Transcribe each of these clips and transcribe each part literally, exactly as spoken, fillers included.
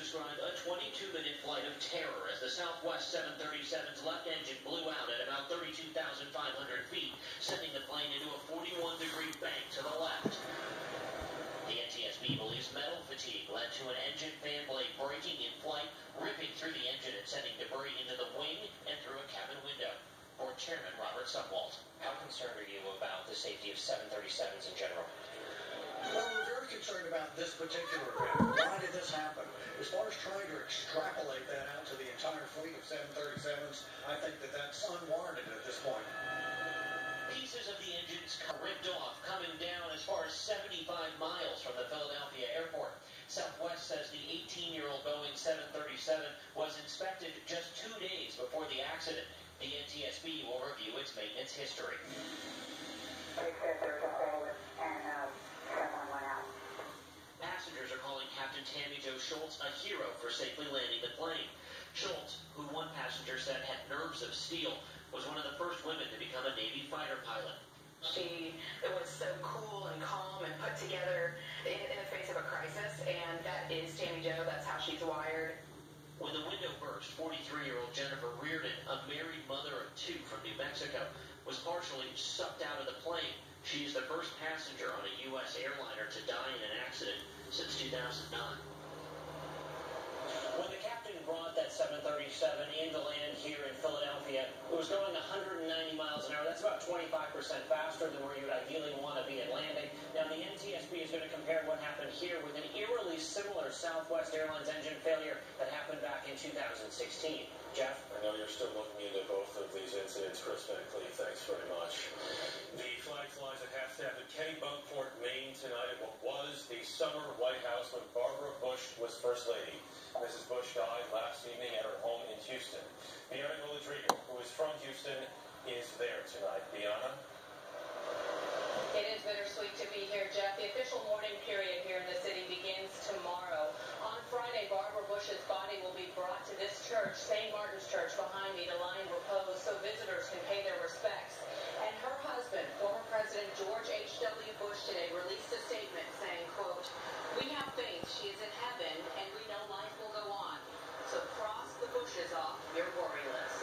described a twenty-two minute flight of terror as the Southwest seven thirty-seven's left engine blew out at about thirty-two thousand five hundred feet, sending the plane into a forty-one degree bank to the left. The N T S B believes metal fatigue led to an engine fan blade breaking in flight, ripping through the engine and sending debris into the wing and through a cabin window. Board Chairman Robert Sumwalt. How concerned are you about the safety of seven thirty-sevens in general? Well, we're very concerned about this particular event. Why did this happen? As far as trying to extrapolate that out to the entire fleet of seven thirty-sevens, I think that that's unwarranted at this point. Pieces of the engines ripped off, coming down as far as seventy-five miles from the Philadelphia airport. Southwest says the eighteen-year-old Boeing seven thirty-seven was inspected just two days before the accident. The N T S B will review its maintenance history. They said there was a hole and uh, someone went out. Passengers are calling Captain Tammy Jo Schultz a hero for safely landing the plane. Schultz, who one passenger said had nerves of steel, was one of the first women to become a Navy fighter pilot. She was so cool and calm and put together in, in the face of a crisis, and that is Tammy Jo. That's how she's wired. When the window burst, forty-three-year-old Jennifer Reardon, a married mother of two from New Mexico, was partially sucked out of the plane. She is the first passenger on a U S airliner to die in an accident since two thousand nine. When the captain brought that seven thirty-seven into land here in Philadelphia, it was going one hundred ninety miles an hour. That's about twenty-five percent faster than where you would ideally want to be at landing. Now, the N T S B is going to compare what happened here with an eerily similar Southwest Airlines engine failure that happened back in two thousand sixteen. Jeff? I know you're still looking into both of these incidents, Chris Benkley. Thanks very much. The flag flies at half staff at Kennebunkport, Maine tonight at what was the summer White House when Barbara Bush was First Lady. Missus Bush died last evening at her home in Houston. Bianna Rodrigo, who is from Houston, is there tonight. Bianna? It is bittersweet to be here, Jeff. The official mourning period here in the city begins tomorrow. On Friday, Barbara Bush's body will be brought to this church, Saint Martin's Church, behind me to lie in repose so visitors can pay their respects. And her husband, former President George H W Bush, today released a statement saying, quote, "We have faith she is in heaven, and we know life will go on. So cross the Bushes off your worry list."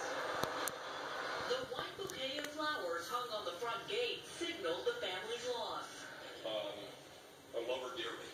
The white bouquet of flowers hung on the front gate signaled the family's loss. Um, I love her dearly.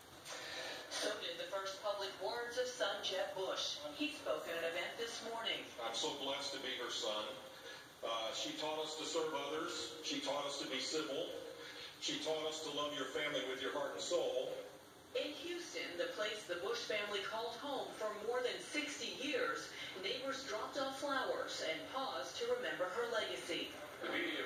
So did the first public words of son Jeb Bush. He spoke at an event this morning. I'm so blessed to be her son. Uh, she taught us to serve others. She taught us to be civil. She taught us to love your family with your heart and soul. In Houston, the place the Bush family called home for more than sixty years, neighbors dropped off flowers and paused to remember her legacy. To be